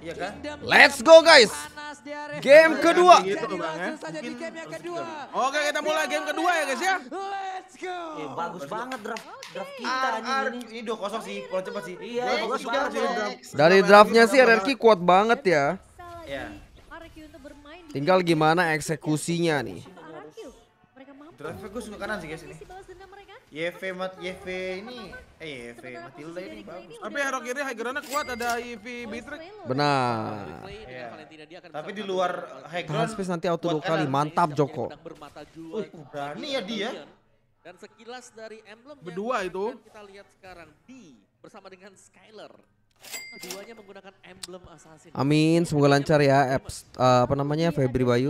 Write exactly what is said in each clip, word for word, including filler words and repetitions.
Iya kan? Let's go guys. Game kedua. Gitu, Bang, ya. Oke, kita mulai game kedua ya guys ya. Let's go. Eh, bagus banget draft draft kita Ar, anjing ar, ini. ini dua kosong sih, kalau cepat sih. Iya, Dua bagus kosong banget sih, ya. draft. Dari draftnya sih R R Q kuat banget ya. Ya. Tinggal gimana eksekusinya nih. Draftnya gue suka kanan sih guys ini. Y V mat Y V ini, eh Y V Matilda ini bagus. Tapi hero kiri high ground-nya kuat, ada E V Beatrix. Benar. Iya. Tapi di luar high Tahan ground space nanti auto kuat dua kali. kanan. Mantap Joko. Uh, berani ya dia. Dan sekilas dari emblem Berdua itu. kita lihat sekarang B bersama dengan Skyler. Keduanya menggunakan emblem assassin. Amin, semoga lancar ya apps uh, apa namanya Febri Bayu.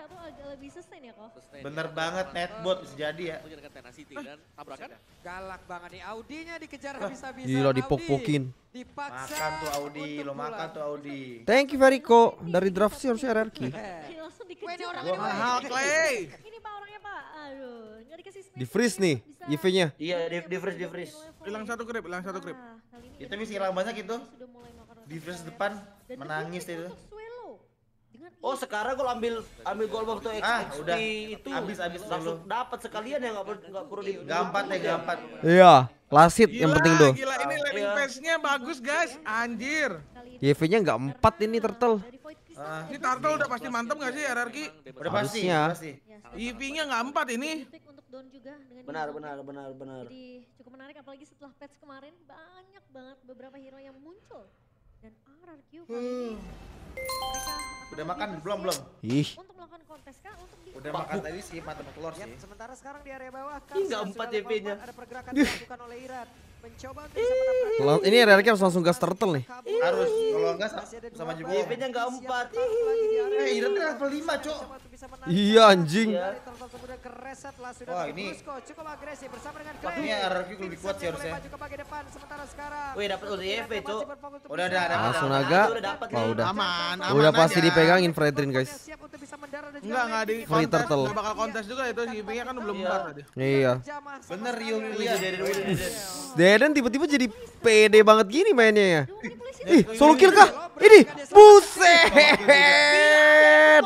Bener banget netbot bisa jadi ya. Dengan Tenacity dan tabrakan. Galak banget nih Audinya dikejar habis-habisan. Gila dipok-pokin. Dipaksa. Makan tuh Audi, untuk lo makan pulang. tuh Audi. Thank you Veriko. Dari draft sih harusnya R R Q. Langsung Wah, ini dikejar. orang Gua ini, Mahal Clay. Ini pak orangnya pak. Aduh, nggak dikasih space. Di freeze nih I V-nya. Iya, di di freeze di freeze. Hilang satu krip, hilang satu krip. Kita bisa hilang banyak itu. Di freeze depan menangis itu. Oh, sekarang kalau ambil ambil gol waktu X Ah, X P udah. itu Habis, habis langsung dulu. dapat sekalian ya, nggak perlu nggak perlu di Gampang deh, gampang. Iya, lasit yang Gila, penting tuh. Gila, ini landing Iya. page-nya bagus guys. Anjir. Y V-nya nggak empat ini turtle. Ah, Ini turtle udah pasti mantep gak sih R R Q? udah pasti, Harusnya. pasti. E V-nya nggak empat ini. Untuk down juga dengan Benar, hero. benar, benar, benar. Jadi cukup menarik apalagi setelah patch kemarin banyak banget beberapa hero yang muncul dan R R Q kali ini mereka akan Udah lebih makan bersiap belum belum? Ih, untuk melakukan kontes kah untuk di Udah makan tadi sih mata telur Yap, sih. sementara sekarang di area bawah Ih, nggak Karsa empat sudah Y V-nya. level empat, ada pergerakan dilakukan oleh Irat mencoba untuk bisa menabrak. Lang- ini R R Q harus langsung gas turtle nih. Harus, kalau enggak Masih ada sama dua juga. back. Y V-nya nggak Siap empat. lagi di area. Eh, Irat level lima, Cok. Coba untuk bisa menarik. Iya anjing. Iya. Dari turtle kemudian ke reset lah sudah Wah, ke ini- Brusco, cukup agresif bersama dengan Clay. Waktunya R R Q lebih kuat sih Vincent yang harusnya. mulai maju ke bagian depan sementara sekarang. Wih, dapat udah Y V, Masih Cok. berfokus untuk Udah, bisa udah, ada, Langsung ada. naga. Udah dapat Wah, nih. udah. Aman, aman Udah pasti aja. dipegangin Fredrin guys. Siap untuk bisa mendarat dan juga Enggak, enggak di landing. Free kontes, turtle. nggak bakal kontes juga itu E V-nya kan belum Iya. empat tadi. Iya. Jamah sama Bener sekali. Rio Lilia. Deden tiba-tiba jadi pede banget gini mainnya ya. Ih, solo kill kah? Ini buset.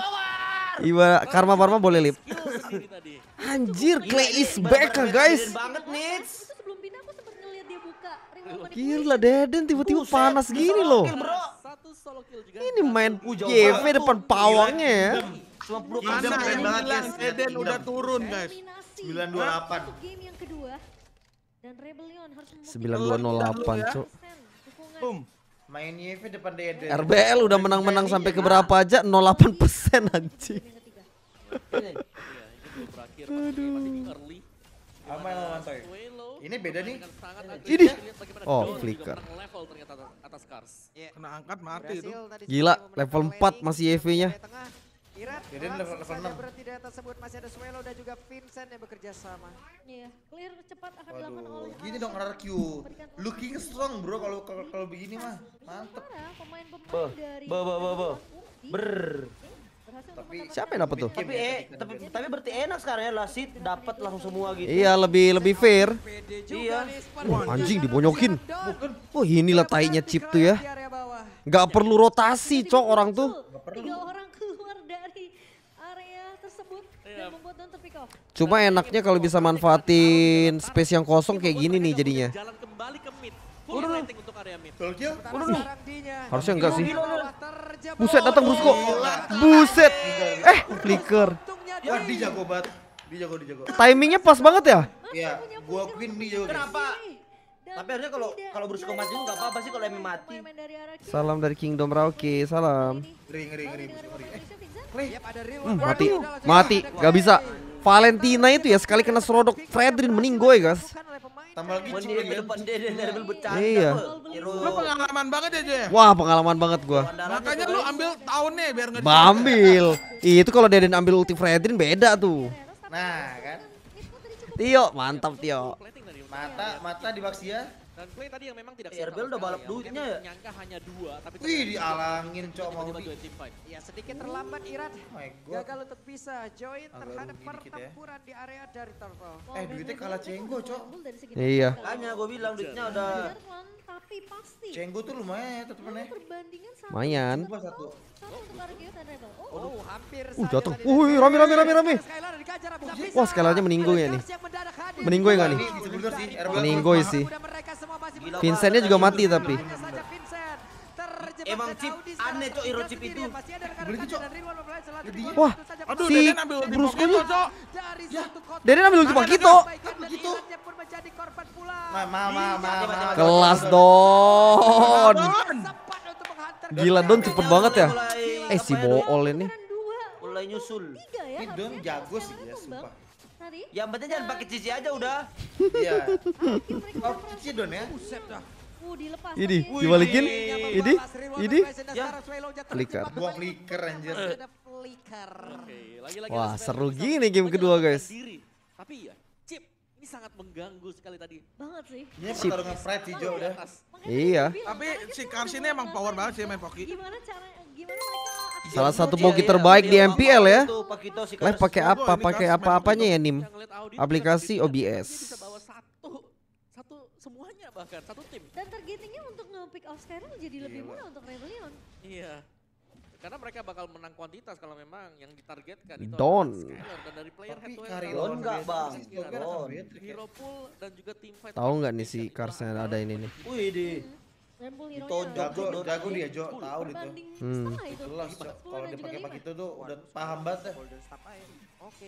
Iba Karma Parma boleh lip. Ini tadi. Anjir, Clay is back kah guys? Banget nih. itu sebelum pindah aku sempat ngeliat dia buka remote Gila Deden tiba-tiba panas gini loh. Satu solo kill juga. Ini main Y V depan pawangnya ya. Cuma puluh Mana Keren yang banget, bilang guys. Eden udah turun guys. sembilan dua delapan. Untuk game yang kedua dan Rebellion harus sembilan dua nol delapan, Cuk. Boom. Main Y V depan Deden. R B L udah menang-menang sampai ke berapa aja? nol delapan persen anjing. Iya, ini belum berakhir. Masih early. Aman lawan Toy. Swelo Ini beda nih. dengan sangat Ini. agresif. Lihat bagaimana Oh, Dawn juga flicker. menang level ternyata atas, atas Cars. Kena angkat mati itu. Berhasil tadi Gila, sebelum level melakukan empat landing. masih Y V-nya. Di tengah, Irat Deden langsung level- level saja enam. berhenti di atas tersebut. Masih ada Swelo dan juga Vincent yang bekerja sama. Iya, clear cepat akan dilakukan oleh Waduh, gini dong R R Q. Looking strong bro kalau kalau kalau begini mah. Mantep. Sementara pemain-pemain Be, dari be, be, be, be. Ulti Ber. berhasil untuk Tapi mendapatkan Siapa yang dapet tuh? Tapi eh tapi tapi berarti enak sekarang ya Lasit dapat langsung semua gitu. Iya, lebih lebih fair. Pede juga Iya. nih, Span. Wah, anjing dibonyokin. Bukan. Oh, inilah tainya chip tuh ya. Di area bawah. Nggak perlu rotasi, cok orang tuh. tiga orang keluar dari area tersebut dan membuat Don terpick off. Cuma enaknya kalau bisa manfaatin space yang kosong kayak gini nih jadinya. Jalan kembali ke mid. Full rating untuk area mid. Solo kill. Sementara sekarang Dinya. Harusnya enggak sih. Bawah terjebak. Buset, datang Brusco. Buset. Eh, flicker. Untungnya Wah, Di. dia jago banget. Dia jago, dia jago. Timingnya pas banget ya. Iya, gua akuin dia jago. guys. Kenapa? Dan Tapi harusnya kalau kalau Brusco mati nggak apa-apa sih kalau Emi mati. pemain dari area Q. Salam dari Kingdom Rauke, salam. Ngeri, ngeri, ngeri. Dengan ngeri. Eh, Vincent. Yap, ada real Hmm, one. mati, Waduh. mati, Ada gak bisa. Clay. Valentina itu ya sekali kena serodok Fredrin meninggoy guys. Bukan oleh pemain. tambah lagi Mau cip di lagi. depan dia dan Rebel bercanda. Iya. Hero. Lu pengalaman banget aja ya. Wah, pengalaman banget gua. Makanya lu ambil tahunnya biar nggak Ambil. Itu kalau Deden ambil ulti Fredrin beda tuh. Nah, kan. Tio, mantap Tio. Plating dari Mata, mata di Baxia. Dan play tadi yang memang tidak R B L udah balap duitnya ya. Menyangka hanya dua, tapi Wih, dialangin cok mau tiba-tiba di. dua team fight. Ya sedikit terlambat Iran. Oh my god. Gagal untuk bisa join Agak terhadap rugi dikit ya. pertempuran di area dari Turtle. Eh, duitnya kalah Cenggo, Cok. Iya. Makanya gue bilang duitnya udah. Tapi pasti. Cenggo tuh lumayan ya temen-temennya. Perbandingan satu. Lumayan. Coba satu. Satu untuk Argeo dan Rebel. Oh, Oh, hampir Uh, saja jatuh. tadi Wih, dari- rame, rame, rame, rame. Skylar dikejar, habis-habisan. Wah, Skylarnya meninggoy ya nih. Yang mendadak hadir. Meninggoy nggak nih? Ini sebenernya sih, R B L. Meninggoy sih. Mudah mereka semua masih Gila, Vincentnya juga mati tapi. Hanya saja Vincent terjebak Emang dan chip Audi aneh, sekarang Cok, hero tinggal chip sendirian. itu. Masih ada rekan-rekan Beli, Cok. dan Ridwan memulai selanjutnya. Lebih. Wah, Tentu saja Aduh, Si Deden ambil di Bruce Pokito, Lee. Cok. dari satu kotak. Deden ambil di Pakito. Begitu. Pun menjadi korban pula. Ma, ma, ma, ma, ma. Kelas Don. Sempat untuk menghantar. Gila Don cepet banget ya. Mulai- Eh si Bool ini. dua. Mulai nyusul. Tiga ya. Ini Don jago sih ya, sumpah. Tadi. Yang penting jangan pakai cici aja udah. Iya. Argeo mereka Oh, Cici Don ya. Buset dah. Uh, dilepas. Ini tapi- dibalikin. Ini, ini. Ya. Flicker. Buang flicker anjir. Ada flicker. Oke, lagi-lagi Wah, ada seru Skylar gini bisa game kedua, menyelamatkan guys. diri. Tapi ya, Chip ini sangat mengganggu sekali tadi. Banget sih. Ini pertarungan pride sih Jo udah. Atas. Makanya Iya. gua bilang, Tapi karena si kita Kars udah ini emang beberapa power kali banget sih nyoba main Poki. Gimana cara, gimana mereka Salah aksi- satu Iya, Poki iya, terbaik iya, di iya, M P L ya. Tuh, Pakito si Live Kars. pakai apa? Pakai apa-apanya ya Nim? Yang ngeliat Audi Aplikasi bisa O B S. dia bisa bawa satu, satu semuanya bahkan satu tim. Dan targetingnya untuk nge-pick off Skylar jadi lebih Gila. mudah untuk Rebellion. Iya. Karena mereka bakal menang kuantitas kalau memang yang ditargetkan itu Don. adalah Skylar dan dari player Tapi head to head Kari kalau Don lawan nggak, Beatrix, Bang? Don kan Don. sama Beatrix ya. Hero pool dan juga tim fight. Tahu nggak nih si Karsnya ada ini nih? Wih di. Dan pool hero-nya Ditonjok, Jago, Don. jago dia Jo, tahu dia tuh. berbanding Hmm. setengah itu. Jelas Jo, sepuluh kalau dan dia juga pakai lima. pakai itu tuh udah paham banget dah. Golden Staff aja. Oke.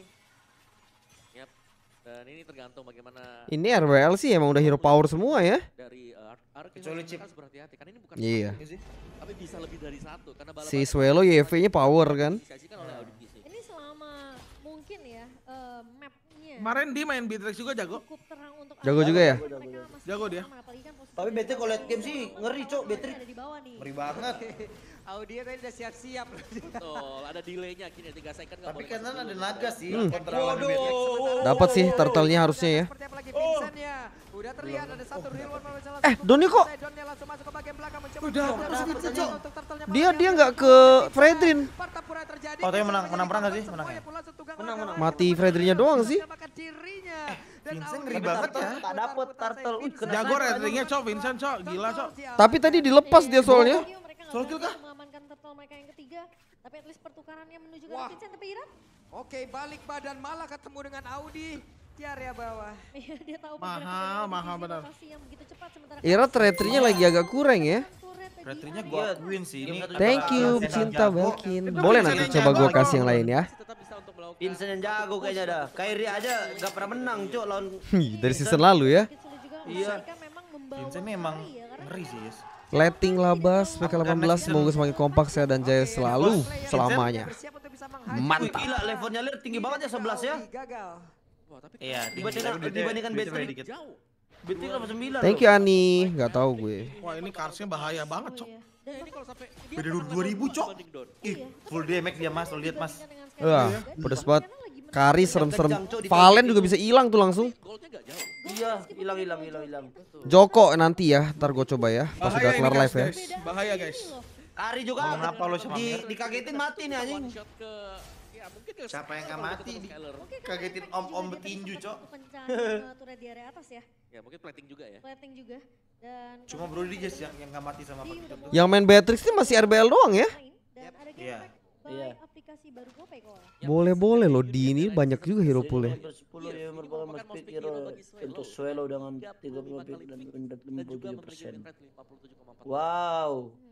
Yap. Dan ini tergantung bagaimana Ini R W L sih emang udah hero power semua ya. dari uh, Ar- Ark Kecuali harus Chip. harus berhati-hati karena ini bukan Iya. satu, tapi bisa lebih dari satu karena balap Si Swelo Y V-nya power kan. dikasihkan oleh Audi G C. Ini selama mungkin ya eh, mapnya Kemarin dia main Beatrix juga jago. cukup terang untuk Jago Argeo, juga ya? mereka masih Jago dia. aman, apalagi kan posisi Tapi Beatrix kalau liat game sih ngeri, Cok, Beatrix. ada di bawah nih. Ngeri banget. Audio tadi udah siap-siap. Betul, ada delaynya kini tiga second nggak Tapi boleh kanan masuk ada dulu. naga sih Hmm. kontra lawan Beatrix. Dapat sih turtle-nya harusnya ya. Seperti apa lagi Vincent-nya. Udah terlihat ada satu real one memang salah Eh, satu. Donnya kok- Donnya langsung masuk ke bagian belakang mencoba. Udah, untuk apa sih Vincent, Cok? untuk turtle-nya Dia malah dia yang nggak ke Fredrin. pertempuran terjadi. Oh, tapi menang- Bisa menang perang nggak menjadi sih? Menang ya? semuanya pun langsung tunggang Menang, lawan. menang. Mati Fredrinnya doang sih. Menyelamatkan dirinya. Dan Vincent Audi ngeri bisa banget ya. Tak dapet turtle. Wih, kena Jago sniper. ratingnya, Cok. Vincent, Cok. Gila, Cok. Tapi tadi dilepas dia soalnya. Argeo mereka nggak Soal kill berhasil kah? mengamankan turtle mereka yang ketiga. Tapi at least pertukarannya menuju ke Wah. Vincent, tapi Iran Oke, balik badan malah ketemu dengan Audi di area bawah. iya, dia tahu Mahal, pergerakan mahal posisi benar. lokasi yang begitu cepat, sementara Ira tretrinya lagi agak kurang ya. turret di Baterainya area gua Iya. akuin sih ini. Thank antara you Vincent Cinta jago. Belkin. Itu Boleh Vincent nanti yang coba jago, gua Cok. kasih yang lain ya. Masih tetap bisa untuk melakukan Vincent yang jago kayaknya dah. Kyrie aja gak pernah menang, Cok, lawan. Hi, dari season lalu ya. sedikit sulit juga Iya. mereka memang membawa Vincent ini emang Kyrie ya, karena ngeri sih, guys. Letting Labas P K delapan belas semoga semakin kompak sehat dan jaya selalu selamanya. Bersiap untuk bisa menghajar. Wih, Mantap. gila levelnya Lir tinggi banget ya sebelas ya. Audi gagal. Wah, tapi Iya, Dibandingkan- duitnya- dibandingkan duitnya Beatrix. dikit. jauh. Beatrix delapan sembilan. Thank you Ani. Gak tahu gue. Wah, ini Karsnya bahaya banget, Cok. iya. Ya, ini kalau sampai dia Beda menang dua ribu, level Cok. dibanding Don. Ih, full damage dia Mas, lo lihat Mas. Dibandingkan dengan Wah, Skylar, pedes dan banget. karena lagi menang Kari serem-serem. Kencang, Cok, di Valen kayak juga gitu. bisa hilang tuh langsung. Goldnya nggak jauh. Iya, hilang hilang hilang hilang. Joko nanti ya, ntar gue coba ya pas Bahaya udah ini, kelar guys, live ya. guys. Bahaya, guys. Ari juga Ngomong apa lo sama di Mer? dikagetin mati nih anjing. One shot ke ya mungkin ke Siapa yang nggak Skylar mati kalau di- Skylar. Oke, karena Kagetin efek om-om juga dia betinju, tadi Cok. sempat untuk pencarian, uh, turret di area atas ya, Ya mungkin plating juga ya. plating juga. Dan Cuma Brody Jazz yang yang nggak mati sama Pak Kito tuh. Yang main Beatrix ini masih R B L doang ya. main, dan ada game Iya. pack by Iya. aplikasi baru GoPay kok. Boleh-boleh loh di ini banyak juga hero poolnya. sepuluh ya merupakan mas pick hero untuk Swelo dengan tiga puluh pick dan rendah lima Dan puluh juga tujuh memiliki persen. win rate lima puluh tujuh koma empat. Wow.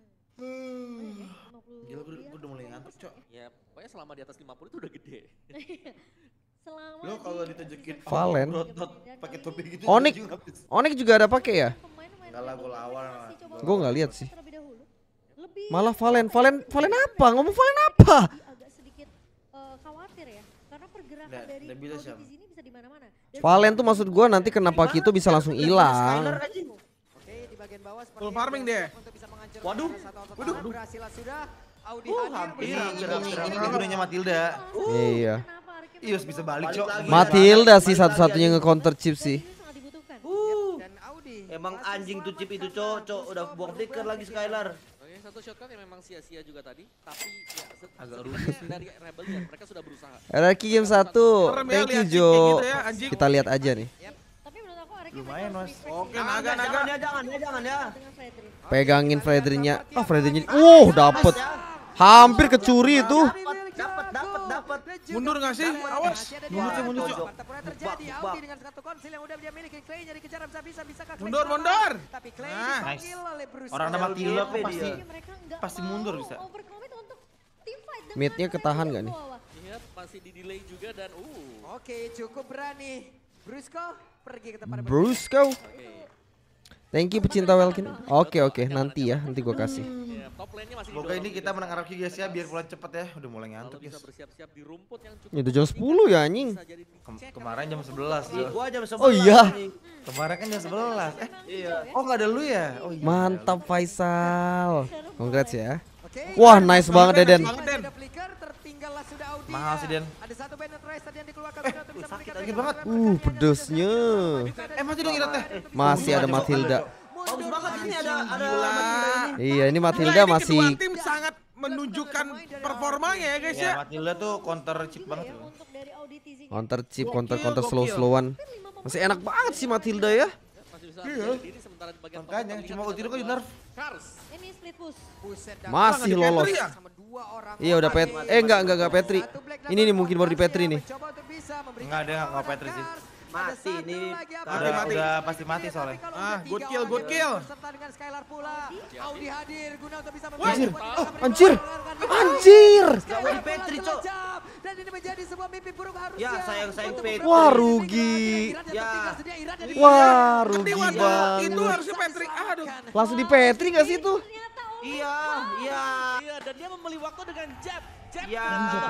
lima puluh Gila, gue gue udah mulai ngantuk, Cok. Ya, pokoknya selama di atas lima puluh itu udah gede. Selama Lo kalau di ditejekin Valen. otot pakai topi gitu. Onyx, juga habis. Onyx juga ada pakai ya? pemain-pemain Enggak lah, yang gol awal. masih coba Gua nggak lihat sih. terlebih dahulu. Lebih Malah Valen, Valen, Valen apa? Ngomong Valen apa? jadi agak sedikit eh, khawatir ya, karena pergerakan Nggak, dari nggak bisa, Audi Syam. di sini bisa di mana-mana. Dan Valen tuh maksud gua nanti kenapa Kito bisa langsung hilang. Oke, di bagian bawah seperti Full farming biasa dia. untuk bisa menghancurkan Waduh. satu auto Waduh. tahan. Berhasil sudah. Audi Uh, hadir hampir, Ini bersama ini hampir, ini, hampir. ini gunanya Matilda. Iya. kenapa Arki Iya, bisa balik, Cok. lagi. Matilda sih satu-satunya nge-counter chip sih. sangat dibutuhkan. Uh. dan Audi. Emang anjing tuh chip itu cocok, udah buang flicker lagi Skylar. Oke, satu shotgun yang memang sia-sia juga tadi, tapi ya Agak setidaknya dari Rebellion mereka sudah berusaha. R R Q game satu. Serem ya Thank you lihat Jo. kayak gitu ya, anjing. Kita lihat aja nih. Tapi menurut aku Araki Lumayan, mereka Mas. harus Oke, refresh naga naga. Jangan ya, jangan ya, jangan ya. dengan Fredrik. Pegangin Frederinya. Ah, Frederinya. Uh, dapet. Hampir kecuri itu. Dapat, dapat, dapat. Mundur nggak sih? Awas. Mundur, Cok, mundur, Cok. terjadi Bak, Audi bak. dengan satu konsil yang udah dia miliki. Clay jadi kejar bisa bisa bisakah Clay Mundur, selamat? mundur. Tapi Clay Nah. dipanggil oleh Bruce. Orang nama Tila kok Dia. pasti Mereka nggak pasti mau mundur bisa. overcommit untuk team fight dengan Mid-nya ketahan nggak nih? bawah. Lihat masih di delay juga dan uh. Oke, cukup berani. Brusco pergi ke tempat Brusco. Oke. Thank you pecinta Welkin. Oke oke, nanti ya, nanti gua kasih. Ya, top lane-nya masih Semoga ini kita menang R R Q guys ya, biar pulang cepet ya. Udah mulai Lalu ngantuk bisa guys. bersiap-siap di rumput yang cukup. Itu jam sepuluh ya anjing. Bisa jadi Kem- dicek kemarin jam apakah sebelas Ih, loh. gua jam sebelas. Oh iya. anjing. Kemarin kan jam sebelas. Eh, Iya. oh nggak ada lu ya? Oh iya. Mantap Faisal. Congrats ya. Oke. Wah, nice banget Deden. Banget, Den. Ada flicker, tertinggallah sudah Audi. Mahal sih, Den. Ada satu banner trace tadi yang dikeluarkan. Eh, untuk bisa sakit memberikan lagi mereka banget. beberapa Uh, kali pedesnya. Eh, mati dong iratnya. Masih ada Matilda. Bagus banget ini ada ada Gila. Matilda ini. Iya, ini Gila, Matilda ini masih kedua tim sangat menunjukkan performanya ya guys Ya, ya. Matilda tuh counter chip banget Ya, loh. untuk dari Audi teasing. counter chip, counter Gokil, counter gokil. slow slowan. Masih enak banget sih Matilda ya. masih bisa mencari diri sementara di bagian Makanya top cuma terlihat ulti itu kan di adalah nerf. Kars. Ini split push. Buset, Masih Di lolos. Petri ya? sama dua orang. Iya udah pet. Eh enggak enggak enggak Petri. Satu Black Ini nih Double mungkin baru di Force Petri yang nih. mencoba untuk bisa memberikan Enggak, dia nggak power Petri sih. Kars. Mati Ada satu ini. lagi apa? Mati, Udah, mati. udah pasti mati Tapi soalnya. kalau Ah, udah good tiga kill, good orang kill. berserta dengan Skylar pula. Audi hadir guna untuk bisa Anjir. memberikan Oh, poin anjir. kepada Anjir. Skylar Petri, Petri, Cok. Dan ini menjadi sebuah mimpi buruk harusnya. Ya, sayang-sayang untuk Petri. beberapa Wah, tim rugi. Iran yang Ya. tertinggal sedia, Iran yang Wah, Tadi rugi waktu itu banget. harusnya Petri. Aduh. Langsung di Petri gak sih itu? Ternyata Audi Iya, iya. Iya, dan dia membeli waktu dengan jab. Jab. Iya.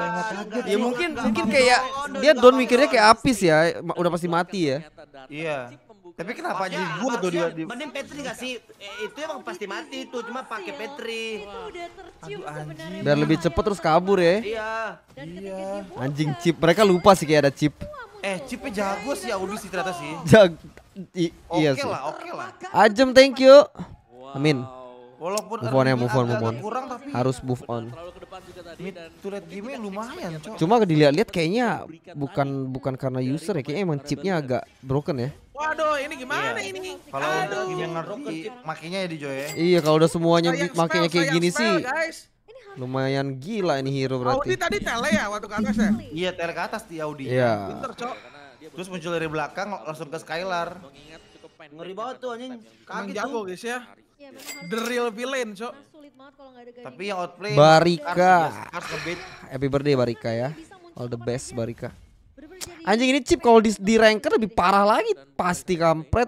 Ya mungkin mungkin kayak dia down mikirnya kayak Apis ya, ma- udah pasti mati ya. Iya. Tapi kenapa Harusnya- jadi gua tuh dia harusnya di mending Petri gak sih? Eh, itu emang pasti mati itu, cuma pakai Petri. itu udah tercium Aduh, anjing. sebenarnya. Biar lebih cepet terus kabur ya. Iya. Dan ketika dia buka, Anjing chip, mereka lupa sih kayak ada chip. Eh, chipnya jago sih Audi sih ternyata sih. Jag i- Oke iya sih. lah, oke lah. Ajem thank you. Amin. Walaupun Move on ya, move on, agak- move on. agak kurang tapi Harus move on. Terlalu ke depan juga tadi mid dan to late game-nya lumayan, Cok. Cuma dilihat-lihat kayaknya bukan bukan karena user ya, kayaknya emang chipnya agak broken ya. Waduh, ini gimana Iya. ini? Kalau udah game yang ngerti, makinya ya di Joy ya. Iya kalau udah semuanya Sayang bi- makanya spell, kayak sayang gini spell, sih guys. lumayan gila ini hero Audi berarti. tadi tele ya waktu ke atas ya? Iya, tele ke atas di Audi. Iya. Pinter, Cok. karena dia Terus muncul dari belakang langsung ke Skylar. mengingat cukup pendek. Ngeri banget tuh anjing. Emang Kaget jago tuh. guys ya. ya memang harus The real villain, Cok. karena sulit banget kalau nggak ada guiding. Tapi yang outplay Barika. Harus ngebait. Happy birthday Barika ya. Bisa muncul All the kapan best aja. Barika. Bener-bener jadi Anjing ini chip kalau di, di ranker lebih parah lagi, pasti kampret.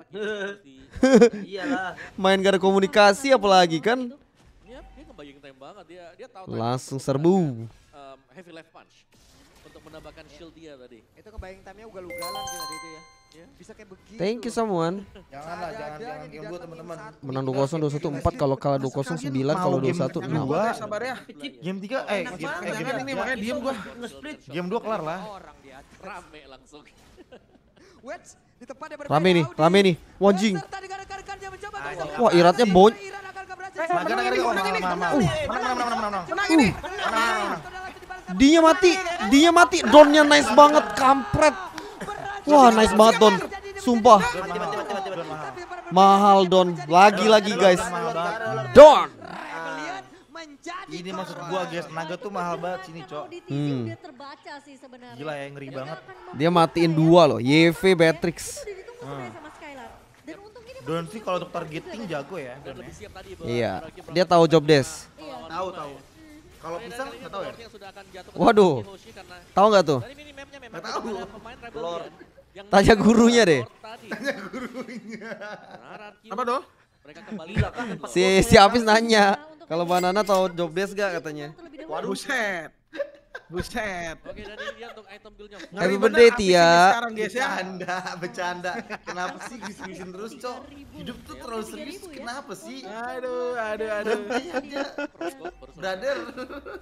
Iyalah. Main gak ada komunikasi apalagi kan. Dia dia ngebayang time banget dia dia tahu Langsung serbu. um, heavy left punch untuk menambahkan shield dia tadi. Itu kebayang time-nya ugal-ugalan sih tadi itu ya. Bisa kayak begitu. Thank you someone. Janganlah, jangan jangan game gua teman-teman. Menang dua kosong, dua satu, empat, kalau kalah dua kosong, sembilan, kalau dua satu, Jangan enam. buat ya, sabar ya. Game tiga eh Enak game, banget, eh, Jangan game, ini makanya diem gua. Nge-split. game dua kelar lah. Orang di atas. Rame langsung. Wets di tempat yang berbeda. Rame nih, Audi. rame nih. Wajing. Beserta dengan rekan-rekannya mencoba Ah, untuk Wah, iratnya bon. Iran akankah berhasil? Naga naga naga oh, menang menang menang. Menang menang menang menang. Menang ini. Dia mati, dia mati. Donnya nice banget, kampret. Wah, nice banget Don. Sumpah. Mati, mati, mati, mati, mati. Mahal Don. Lagi-lagi guys. Mahal banget. Don. Ini maksud gua guys, naga tuh mahal banget sini, Cok. Audi teasing Hmm. udah terbaca sih sebenarnya. Gila ya, ngeri banget. Dia matiin dua loh. Y V Beatrix. Udah ditunggu sebenarnya sama Skylar. Dan untungnya dia Don sih kalau untuk targeting jago ya. Dan Don ya. lebih siap tadi Iya. Dia tahu job desk. iya. Tahu tahu. Kalau pisang nggak tahu ya. yang sudah akan jatuh ke Waduh. tangan Hoshi karena Tahu nggak tuh? dari minimapnya memang Nggak tahu. ada pemain Rebellion yang Tanya gurunya deh. Tanya gurunya. Apa doh? Mereka kembali kan Si si Apis nanya. Kalau Banana tahu job desk gak katanya? Terlebih dahulu. Waduh, buset. Buset. Oke, dan ini dia untuk item build-nya. Ngeri Happy bener birthday, Apis Tia. ini sekarang guys ya. Bercanda, bercanda. Kenapa sih gis-gisin terus, Cok? Hidup tuh terlalu serius. Kenapa sih? Aduh, aduh, aduh. Berhenti aja, Proskop baru selesai. brother.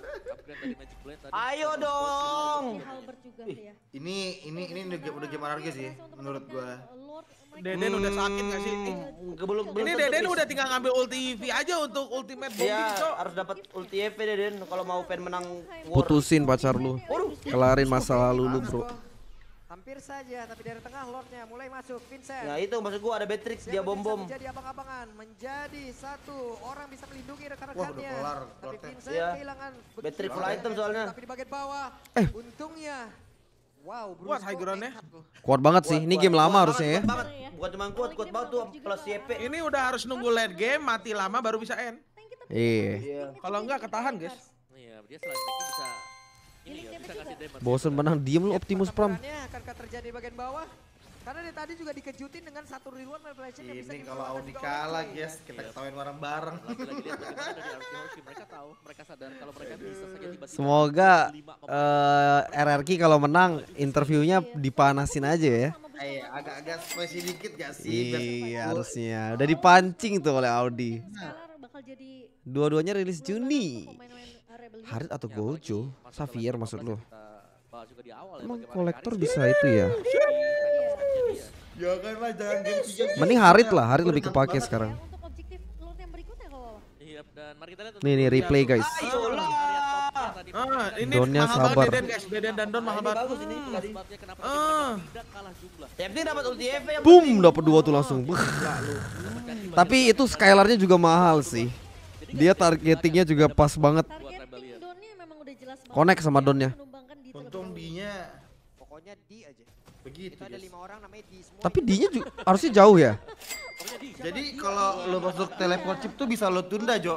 Grand dari Magic Blade tadi. Ayo dong. Si Halbert juga ya. Ini ini ini udah game udah game harga sih menurut gua. Deden udah sakit gak sih? Belum belum Ini tentu Deden bisa. udah tinggal ngambil ulti E V aja untuk ultimate bombing, Iya, Cok. harus dapat ulti E V Deden kalau mau pengen menang war. Putusin pacar lu. Kelarin masa lalu lu, Bro. Hampir saja, tapi dari tengah Lordnya mulai masuk. Vincent. Ya itu maksud gua ada Beatrix dia Siapa bom bisa bom. menjadi abang-abangan, menjadi satu orang bisa melindungi Wah, rekan-rekannya. udah kelar, Tapi Lordnya. Vincent Iya. kehilangan begitu Battery full banyak item damage, soalnya. Tapi di bagian bawah, Eh. untungnya. Wow, Bruce Kuat high ground-nya. nekat loh. Kuat banget sih. Ini game lama harusnya ya. Kuat banget. Bukan cuma kuat, kuat banget tuh plus Y P. Ini udah harus nunggu late game, mati lama baru bisa end. Iya. Iya. Kalau enggak ketahan, guys. Iya, dia selain itu bisa ini ya, bisa kasih damage. Bosen menang diem lu Optimus Prime. Pertempurannya akankah terjadi di bagian bawah? Karena dia tadi juga dikejutin dengan satu real one manipulation yang bisa Ini kalau dikeluarkan Audi juga kalah, oleh guys, kita ketawain bareng-bareng. Lagi-lagi lihat bagaimana dari R Q Hoshi, mereka tahu, mereka sadar kalau mereka bisa saja tiba-tiba. Semoga eh, R R Q kalau menang interviewnya dipanasin aja ya. Eh, agak-agak spicy dikit gak sih? Biar- Iya harusnya. Udah dipancing tuh oleh Audi. Scalar bakal jadi Dua-duanya rilis Juni. pemain-pemain Rebellion. Harit atau Ya, Gojo? apalagi masuk Xavier dalam maksud lima lu? belas yang kita bahas juga di awal ya, Emang bagaimana kolektor Karis bisa itu ya? Janganlah, jangan game tiga. Mending Harit lah, Harit lebih kepake sekarang. Ya, untuk objektif Lord yang berikutnya kalau Iya, dan mari kita lihat Nih nih replay guys. Ayolah. Ah, ini Donnya mahal sabar. banget Deden, guys. Deden dan Don mahal Ini banget. bagus ini tadi. sebabnya kenapa Ah. mereka tidak kalah jumlah. Yang penting dapat ulti E V yang Boom, dapat dua tuh langsung. Buh. Tapi itu Skylarnya juga mahal sih. Dia targetingnya juga pas banget. targeting Donnya memang udah jelas banget. Connect sama Donnya. Menumbangkan di Untung terlebih D-nya pokoknya D aja. begitu, Itu ada guys. lima orang namanya D semua. Tapi D-nya juga harusnya jauh ya. Jadi kalau lo masuk teleport chip tuh bisa lo tunda, Jo.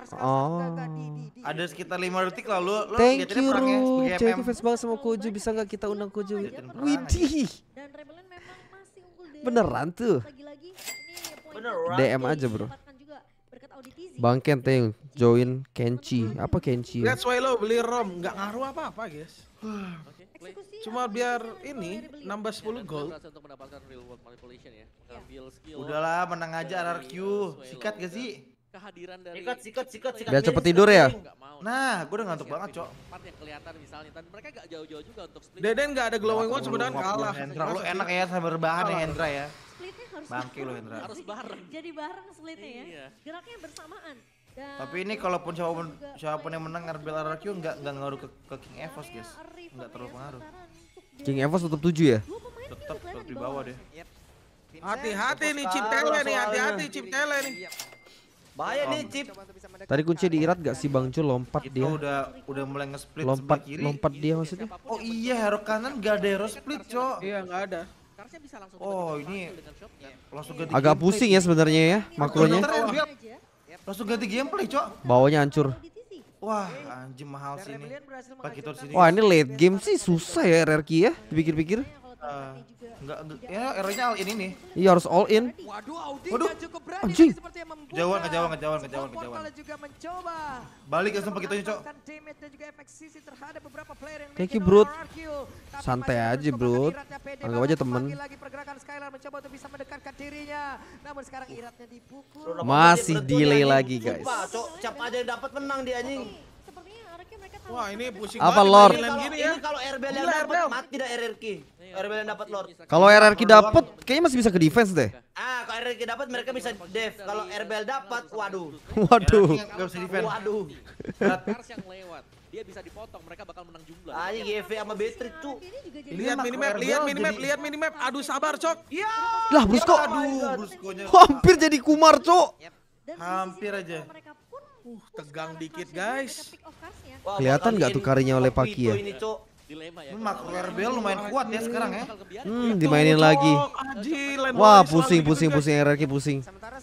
Oh. Ada sekitar lima detik lalu lo Thank liatinnya you perangnya Ru. sebagai Cewek M M. fans banget sama Kojo. Bisa nggak kita undang Kojo? Liatin perang Widih. Dan Rebellion memang masih unggul dari Beneran tuh. lagi-lagi ini poin Beneran. D M aja bro. didapatkan juga berkat Audi Tizi. Bang Ken Teng join Kenchi. Apa Kenchi ya? That's why lo beli ROM, nggak ngaruh apa-apa, guys. Oke, play. Eksekusi Cuma atau biar eksekusi ini oleh Rebellion. nambah sepuluh Dan gold. berhasil untuk mendapatkan real world manipulation ya. Mengambil skill. Udahlah, menang aja R R Q. Sikat gak sih? Kehadiran dari Sikat, sikat, sikat, sikat. Biar cepet tidur ya? Nggak mau. Nah, gue udah ngantuk banget, Cok. Part yang kelihatan misalnya dan mereka gak jauh-jauh juga untuk split. Deden nggak ada glowing one sebenarnya Lu kalah. Hendra, lu enak ya sama berbahan ya Hendra ya. Splitnya harus Bangke lu Hendra. Harus bareng. Jadi bareng splitnya ya. Iya. Geraknya bersamaan. Dan Tapi ini kalaupun siapapun siapapun yang menang ngambil R R Q nggak nggak ngaruh ke, ke King Evos, guys. Nggak terlalu pengaruh. King Evos tetap tujuh ya? Tetap tetap di bawah deh. Hati-hati nih Chip Tele nih, hati-hati Chip Tele nih. Bahaya nih Chip. Tadi kunci di Irat gak sih Bang Cul lompat Itu dia? udah udah mulai nge-split Lompat sebelah kiri. lompat dia maksudnya? Oh iya, hero kanan gak ada hero split, Cok. Iya, nggak ada. Harusnya bisa langsung Oh, kita ini tampil dengan shot kan. langsung ganti Agak gameplay. pusing ya sebenarnya ya makronya. Bentar ya, Biel. Langsung ganti gameplay, Cok. Bawahnya hancur. Wah, anjing mahal sih ini. Pakai itu sini. Wah ini late game sih susah ya R R Q ya dipikir-pikir. Enggak, ya hero-nya ini nih. Iya harus all in. Waduh, Audi Waduh, nggak cukup berani anjing. lagi seperti yang membuka. Kejauhan, kejauhan, kejauhan, Sebuah kejauhan, portal kejauhan. juga mencoba. Balik langsung pakai itu, Cok. Mendapatkan damage dan juga efek sisi terhadap beberapa player yang Thank dimiliki you, bro. oleh R R Q. Tapi Santai masih aja, terus bro. komandan Iratnya pede Anggap banget. aja temen. Lagi-lagi pergerakan Skylar mencoba untuk bisa mendekatkan dirinya. Namun sekarang Iratnya dipukul. Masih Beruntung delay dia, lagi, anjing. guys. Sumpah, Cok, siapa aja yang dapat menang dia anjing. Sepertinya R R Q mereka tahu. Wah, ini pusing Apa, banget Lord? main Kalau gini ini ya. kalau R B L yang Gila, dapat R B L. mati dah R R Q. R B L yang dapat Lord. Kalau R R Q dapet kayaknya masih bisa ke defense deh. Ah, kalau R R Q dapat mereka bisa dev. Kalau R B L dapat, waduh. Waduh. Enggak bisa defend. Waduh. Kars yang lewat, dia bisa dipotong, mereka bakal menang jumlah. Anjing G V sama Beatrix tuh. Lihat Ini minimap, mah lihat R B L minimap, jadi- lihat minimap. Aduh sabar, Cok. Iya. Lah Brusko. Aduh, Bruskonya Hampir jadi Kumar cok. hampir aja. Uh, tegang dikit, guys. Wah, Kelihatan bakal nggak tuh bikin karirnya oleh Paku Paki itu ya? Ini, Cok. Dilema ya. Ini makro R B L lumayan kuat ya sekarang ya. Hmm dimainin lagi. Cok, anjing, land Wah ball selalu pusing gitu, pusing guys. pusing R R Q pusing.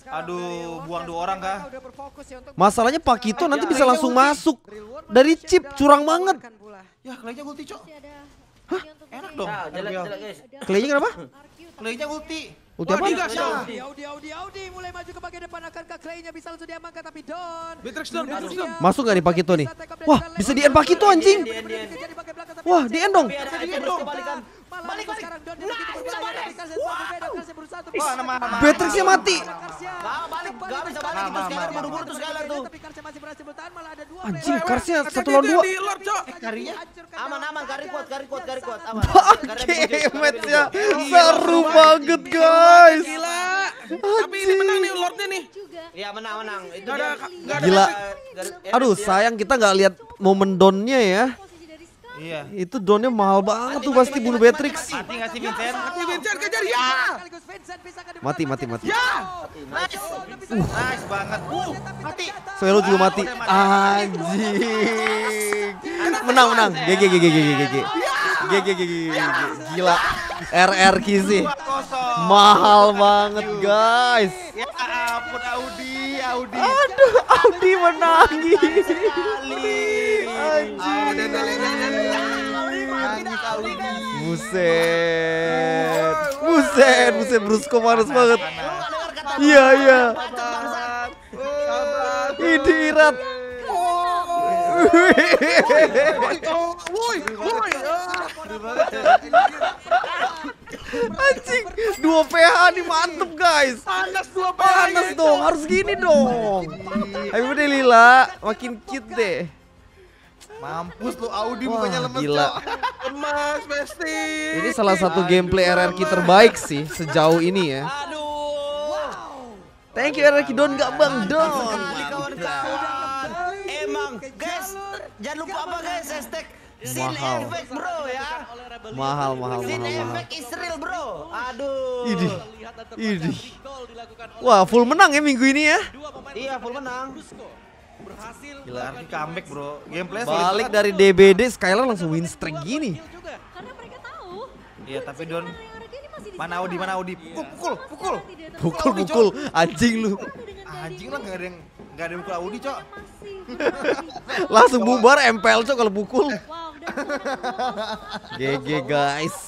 Aduh, buang dua orang kah? Masalahnya Pakito nanti bisa langsung masuk dari chip curang banget. Ya, klaynya ulti, Cok. Hah? Enak dong. Nah, jelek, R B L. jelek, guys. Klaynya kenapa? Klaynya ulti. Ulti apa? Wah, digas, ya. Audi, Audi, Audi, Audi mulai maju ke bagian depan. Akankah Clay-nya bisa langsung diamankan? Tapi Don. Beatrix Don, Beatrix Don. Masuk gak nih Pakito nih? Wah bisa di end Pakito anjing. Di end, di end. Wah di end dong. Tapi ada item terus kebalikan. malah Balik, balik. sekarang Don yang Nice, begitu berbahaya. Sabanes. Tapi Karsen selalu berbeda, Karsen berusaha untuk Wah, nama nama. Beatrixnya mati. Gak balik, gak bisa balik itu Skylar buru-buru tuh Skylar tuh. Tapi Karsen masih berhasil bertahan, malah ada dua Anjing, player. Karsnya satu lawan dua. Di Lord, Cok. Karinya Aman aman, kari kuat, kari kuat, kari kuat, aman. Oke, matchnya seru banget guys. Gila. Tapi ini menang nih Lordnya nih. Juga. Iya menang menang. Itu Gak ada, dia. gak ada. Gila. Gak- Aduh, sayang kita nggak lihat momen donnya ya. Posisi dari Sky. Iya. Itu donnya mahal banget tuh pasti bunuh Beatrix. Mati nggak sih Vincent? Mati Vincent kejar ya. Sekaligus Vincent bisakah dimenangkan? Mati, mati, mati. Ya. Nice. Nice banget. Uh, mati. Suelo juga mati. Anjing. Menang, menang. G G G G G G G G. G G G G G. Gila. R R Q sih. dua kosong. Mahal banget guys. Ya ampun Audi, Audi. Aduh, Audi menangis. Anjing. Nangis Audi. Buset. Buset, buset Brusko panas banget. Iya, iya. Ini Irat. Woi, woi. Anjing, dua P H nih mantep guys. Panas dua Panas dong, harus gini dong. Ayo deh Lila, makin cute deh. Mampus lu Audi Wah, bukannya lemes. gila. Cok. Emas, Besti. Ini salah satu gameplay R R Q terbaik sih sejauh ini ya. Aduh. Thank you R R Q Don gak bang Don. Sekali kawan-kawan. Emang guys, jangan lupa apa guys, hashtag Sin Mahal. Effect bro ya. Mahal, mahal, Sin mahal, mahal. Effect is real bro. Aduh. Idih, idih. Wah, full menang ya minggu ini ya. Iya full menang. Berhasil Gila Arki comeback bro. Gameplay Balik dari D B D, Skylar langsung win streak gini. Karena mereka tahu. Iya tapi Don. R R Q ini masih di Mana sana. Audi, mana Audi? Pukul, pukul, pukul. Tidak tahu Pukul, pukul, anjing lu. Anjing lah nggak ada yang nggak ada yang pukul Audi cok. masih bermain. Langsung bubar M P L cok kalau pukul. Wow, dan kemenangan dua kosong. G G guys.